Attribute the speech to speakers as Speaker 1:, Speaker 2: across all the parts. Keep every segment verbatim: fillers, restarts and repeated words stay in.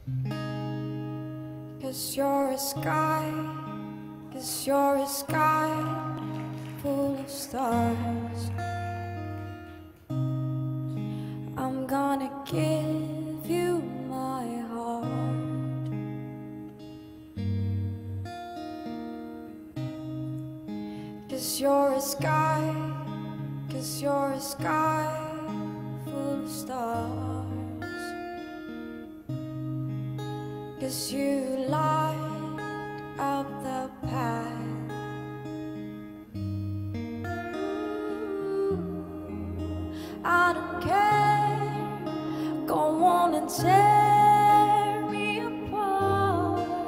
Speaker 1: 'Cause you're a sky, 'cause you're a sky full of stars. I'm gonna give you my heart. 'Cause you're a sky, 'cause you're a sky full of stars. 'Cause you light up the path. I don't care, go on and tear me apart.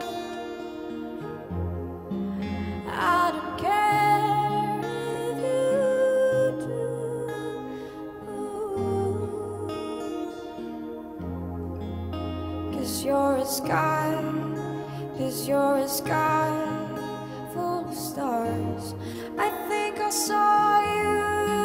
Speaker 1: I don't care if you do. Cause you're a sky, cause you're a sky full of stars. I think I saw you.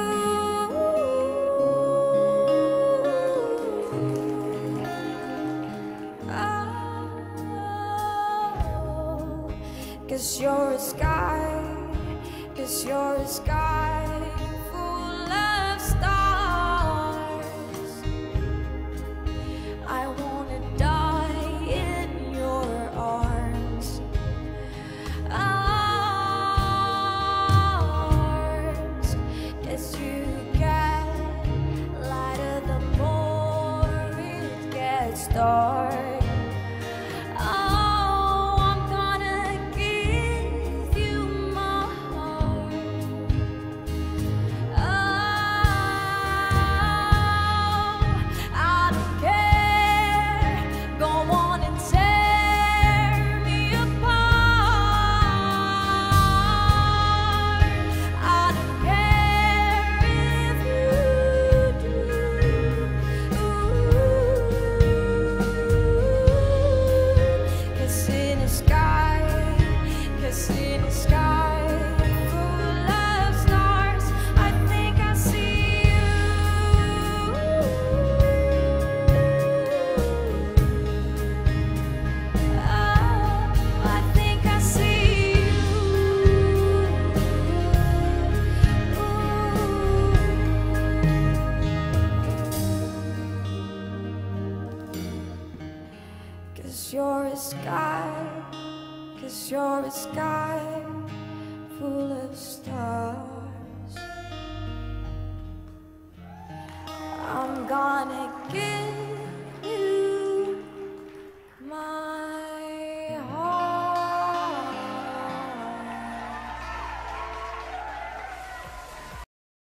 Speaker 1: Oh, cause you're a sky, cause you're a sky full of stars. I wanna die in your arms, arms. As you get lighter, the more it gets dark. Cause you're a sky, cause you're a sky full of stars. I'm gonna give